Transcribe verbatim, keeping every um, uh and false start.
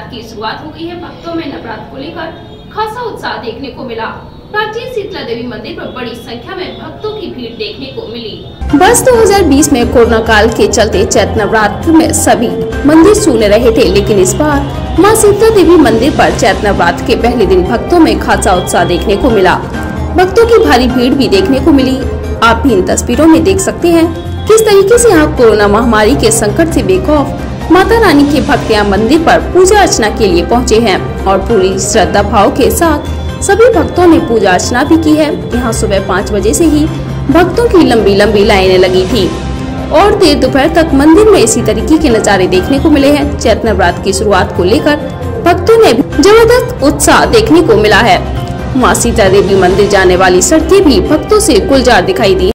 नवरात्र की शुरुआत हो गई है। भक्तों में नवरात्र को लेकर खासा उत्साह देखने को मिला। प्राचीन शीतला देवी मंदिर पर बड़ी संख्या में भक्तों की भीड़ देखने को मिली। वर्ष दो हज़ार बीस में कोरोना काल के चलते चैत्र नवरात्र में सभी मंदिर सूने रहे थे, लेकिन इस बार मां शीतला देवी मंदिर पर चैत्र नवरात्र के पहले दिन भक्तों में खासा उत्साह देखने को मिला। भक्तों की भारी भीड़ भी देखने को मिली। आप भी इन तस्वीरों में देख सकते हैं किस तरीके से यहाँ कोरोना महामारी के संकट से बेखौफ माता रानी के भक्त यहाँ मंदिर पर पूजा अर्चना के लिए पहुँचे हैं और पूरी श्रद्धा भाव के साथ सभी भक्तों ने पूजा अर्चना भी की है। यहाँ सुबह पाँच बजे से ही भक्तों की लंबी लंबी लाइनें लगी थी और देर दोपहर तक मंदिर में इसी तरीके के नज़ारे देखने को मिले हैं। चैत्र नवरात्र की शुरुआत को लेकर भक्तों ने जबरदस्त उत्साह देखने को मिला है। मां शीतला देवी मंदिर जाने वाली सड़कें भी भक्तों से गुलजार दिखाई दी।